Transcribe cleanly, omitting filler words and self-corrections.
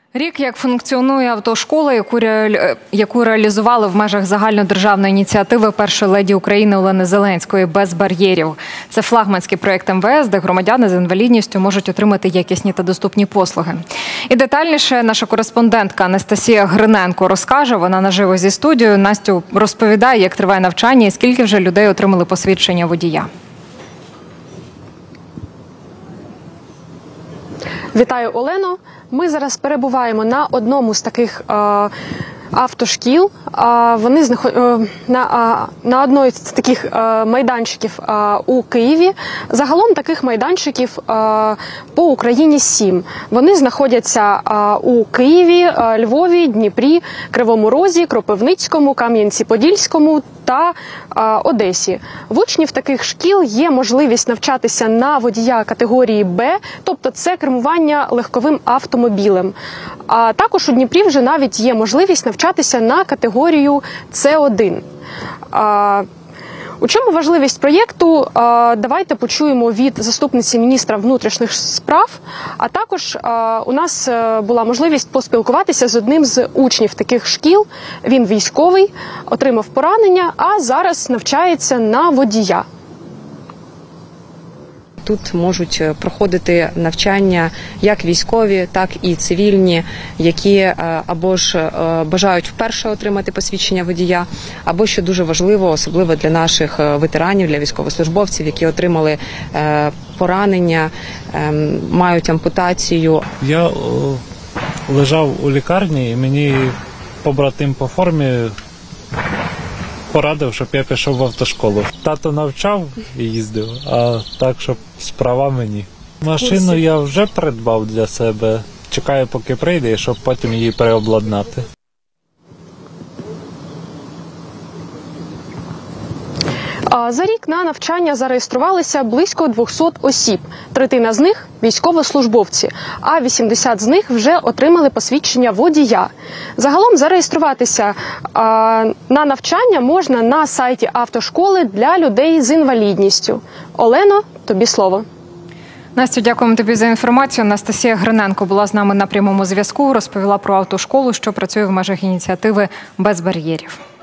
Рік, як функціонує автошкола, яку реалізували в межах загальнодержавної ініціативи першої леді України Олени Зеленської «Без бар'єрів». Це флагманський проєкт МВС, де громадяни з інвалідністю можуть отримати якісні та доступні послуги. І детальніше наша кореспондентка Анастасія Гриненко розкаже. Вона наживо зі студією. Настю розповідає, як триває навчання і скільки вже людей отримали посвідчення водія. Вітаю, Олено. Ми зараз перебуваємо на одному з таких автошкіл. Вони на одному з таких майданчиків у Києві. Загалом таких майданчиків по Україні 7. Вони знаходяться у Києві, Львові, Дніпрі, Кривому Розі, Кропивницькому, Кам'янці-Подільському та Одесі. В учнів таких шкіл є можливість навчатися на водія категорії Б, тобто це кермування легковим автомобілем. А також у Дніпрі вже навіть є можливість навчатися на категорію С1. У чому важливість проєкту? Давайте почуємо від заступниці міністра внутрішніх справ, а також у нас була можливість поспілкуватися з одним з учнів таких шкіл. Він військовий, отримав поранення, а зараз навчається на водія. Тут можуть проходити навчання як військові, так і цивільні, які або ж бажають вперше отримати посвідчення водія, або, що дуже важливо, особливо для наших ветеранів, для військовослужбовців, які отримали поранення, мають ампутацію. Я лежав у лікарні і мені побратим по формі порадив, щоб я пішов в автошколу. Тато навчав і їздив, а так, щоб з правами ні. Машину я вже придбав для себе. Чекаю, поки прийде, щоб потім її переобладнати. За рік на навчання зареєструвалися близько 200 осіб. Третина з них – військовослужбовці, а 80 з них вже отримали посвідчення водія. Загалом зареєструватися на навчання можна на сайті автошколи для людей з інвалідністю. Олено, тобі слово. Настю, дякуємо тобі за інформацію. Анастасія Гриненко була з нами на прямому зв'язку, розповіла про автошколу, що працює в межах ініціативи «Без бар'єрів».